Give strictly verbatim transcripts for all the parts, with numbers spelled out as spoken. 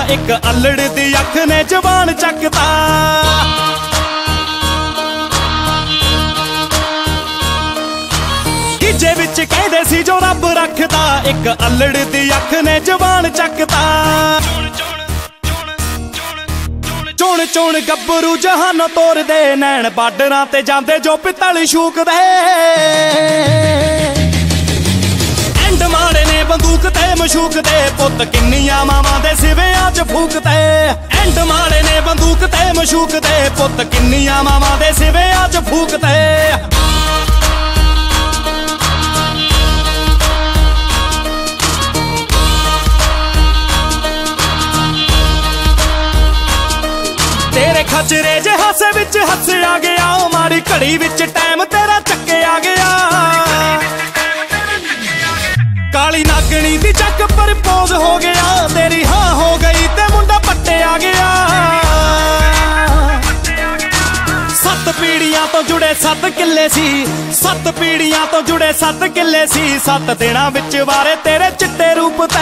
एक अल्लड़ दी अख ने जबान चकता। गिजे विच कहदे सी जो रब रखदा, एक अल्लड़ दी अख ने जबान चकता। चुन चुन गब्बरू जहानों तोड़ दे, नैन बार्डरां ते जांदे जो पित्तल शूक दे। एंड मारे ने बंदूक ते मशूक दे, पुत किन्नियां मावां दे सिवियां च फूकदे। एंड मारे ने बंदूक ते मशूक दे, पुत किन्नियां मावां दे सिवियां च फूकदे। तेरे खचरे जे हासे विच हस आ गया, मारी घड़ी विच टाइम तेरा चक्के आ गया। काली नागनी दी चक पर पोज हो गया, तेरी हाँ हो गई ते मुंडा पट्टे आ गया। सत्त पीढ़ियां तो जुड़े सत्त किले सी, सत्त पीढ़ियां तो जुड़े सत्त किले सी, सत्त दिनां विच वारे तेरे चिट्टे रूप ते।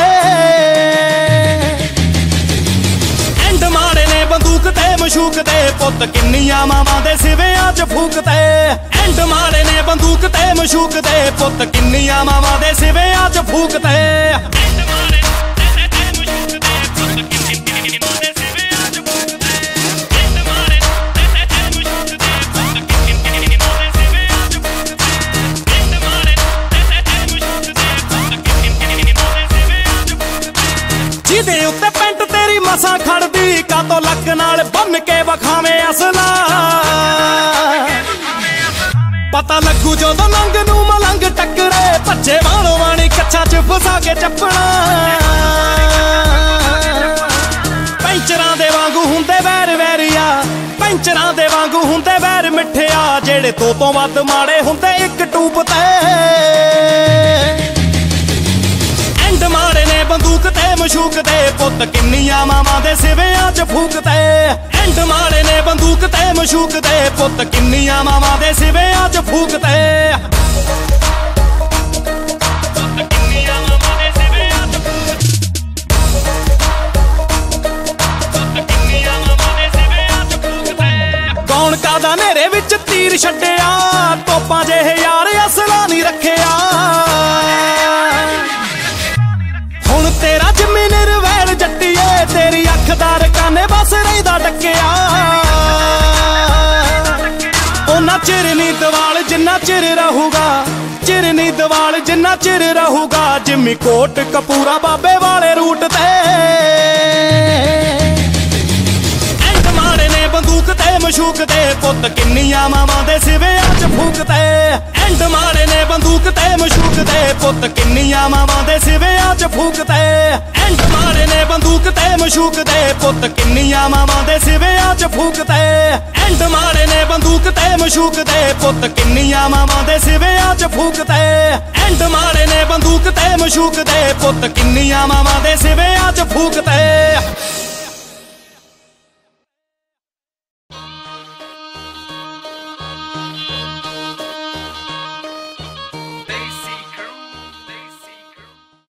एंड मारे ने बंदूक ते मशूक दे, पुत किन्नियां मावां दे सिवियां च फूकदे। एंड मारे ने बंदूक ते मशूक दे, पुत किन्नियां मावां दे सिवियां च फूकदे। जिदे उत्ते पेंट तेरी मसा खड़दी, कातों लक नाल बन के वखावे असला। पता लगू जदों नंग नू मलंग टकरे, भज्जे वालों वाणी कच्छा च फसा के चपना। पैंचरां दे वांगू हुंदे वैर वैरिया, पैंचरां दे वांगू हुंदे वैर मिठिया, जेड़े दो तो वध माड़े हुंदे एक टूप ते। एंड मारे ने बंदूक ते मशूक दे, पुत किन्नियां मावां दे सिवियां च फूकदे। एंड मारे ने बंदूक ते मशूक दे, पुत किन्नियां मावां दे सिवियां च फूकदे। कौन कादा नेरे विच तीर छड्डिया, तोपां जेहे यार असला नहीं रखिया। हुण तेरा जमीन रवैल जट्टीए, तेरी अख दा रकाने बस रहिंदा डकिया। ओना चिर नी दवाल जिन्ना चिर रहूगा, चिर नी दवाल जिन्ना चिर रहूगा, जिम्मी कोट कपूरा बाबे वाले रूट ते। एंड मारे ने बंदूक ते मशूक दे, पुत किन्नियां मावां दे सिवियां च फूकदे। एंड मारे ने बंदूक ते मशूक दे, पुत किन्नियां मावां दे सिवियां च फूकदे। एंड मारे ने बंदूक ते मशूक दे, पुत किन्नियां मावां दे सिवियां च फूकदे। एंड मारे ने बंदूक ते मशूक दे, पुत किन्नियां मावां दे सिवियां च फूकदे। एंड मारे ने बंदूक ते मशूक दे, पुत किन्नियां मावां दे सिवियां च फूकदे।